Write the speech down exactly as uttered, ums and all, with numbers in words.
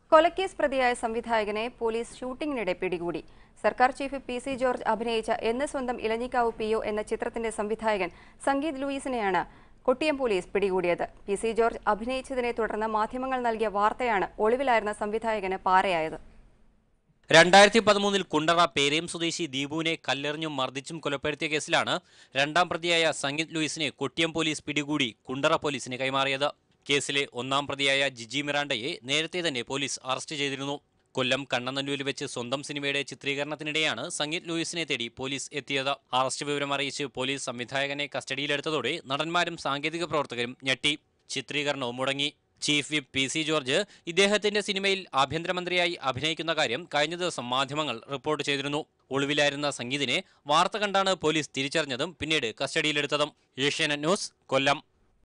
കൊലക്കേസ് പ്രതിയായ സംവിധായകനെ പോലീസ് ഷൂട്ടിംഗിനിടെ പിടികൂടി. സർക്കാർ ചീഫ് പി സി ജോർജ് അഭിനയിച്ച എന്ന് സ്വന്തം ഇലഞ്ഞിക്കാവ് പി ഒ എന്ന ചിത്രത്തിന്റെ സംവിധായകൻ സംഗീത് ലൂയിസിനെയാണ് കൊട്ടിയം പോലീസ് പിടികൂടിയത്. പി സി ജോർജ് അഭിനയിച്ചതിനെ തുടർന്ന് മാധ്യമങ്ങൾ നൽകിയ വാർത്തയാണ് ഒളിവിലായിരുന്ന സംവിധായകന് പാരയായത്. രണ്ടായിരത്തി പതിമൂന്നിൽ കുണ്ടറ പേരയം സ്വദേശി ദീപുവിനെ കല്ലെറിഞ്ഞും മർദ്ദിച്ചും കൊലപ്പെടുത്തിയ കേസിലാണ് രണ്ടാം പ്രതിയായ സംഗീത് ലൂയിസിനെ കൊട്ടിയം പോലീസ് പിടികൂടി കുണ്ടറ പോലീസിന് കൈമാറിയത്. കേസിലെ ഒന്നാം പ്രതിയായ ജിജി മിറാണ്ടയെ നേരത്തെ തന്നെ പോലീസ് അറസ്റ്റ് ചെയ്തിരുന്നു. കൊല്ലം കണ്ണനല്ലൂരിൽ വെച്ച് സ്വന്തം സിനിമയുടെ ചിത്രീകരണത്തിനിടെയാണ് സംഗീത് ലൂയിസിനെ തേടി പോലീസ് എത്തിയത്. അറസ്റ്റ് വിവരം അറിയിച്ച് പോലീസ് സംവിധായകനെ കസ്റ്റഡിയിലെടുത്തതോടെ നടന്മാരും സാങ്കേതിക പ്രവർത്തകരും ഞെട്ടി. ചിത്രീകരണവും മുടങ്ങി. Chief whip P C George ഇദ്ദേഹത്തിന്റെ സിനിമയിൽ ആഭ്യന്തരമന്ത്രിയായി അഭിനയിക്കുന്ന കാര്യം കഴിഞ്ഞ ദിവസം മാധ്യമങ്ങൾ റിപ്പോർട്ട് ചെയ്തിരുന്നു. ഒളിവിലായിരുന്ന സംഗീതിനെ വാർത്ത കണ്ടാണ് പോലീസ് തിരിച്ചറിഞ്ഞതും പിന്നീട് കസ്റ്റഡിയിലെടുത്തതും. ഏഷ്യാനെറ്റ് ന്യൂസ്, കൊല്ലം.